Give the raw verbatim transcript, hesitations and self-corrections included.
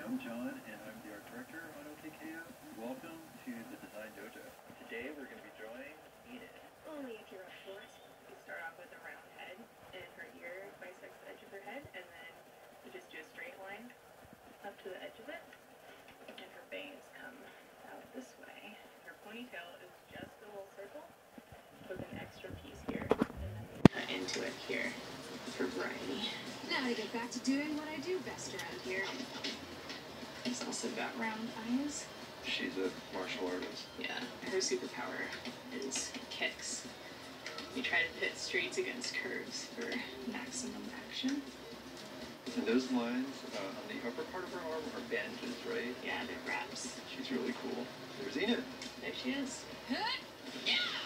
I'm John, and I'm the art director on O K K F. Welcome to the Design Dojo. Today we're going to be drawing Enid. Only if you're up for it. You start off with a round head, and her ear bisects the edge of her head, and then you just do a straight line up to the edge of it, and her bangs come out this way. Her ponytail is just a little circle with an extra piece here, and then we cut into it here for variety. Now to get back to doing what I do best around here. She's also got round eyes. She's a martial artist. Yeah, her superpower is kicks. You try to pit straights against curves for maximum action. And those lines uh, on the upper part of her arm are bandages, right? Yeah, they're wraps. She's really cool. There's Enid. There she is. Yeah!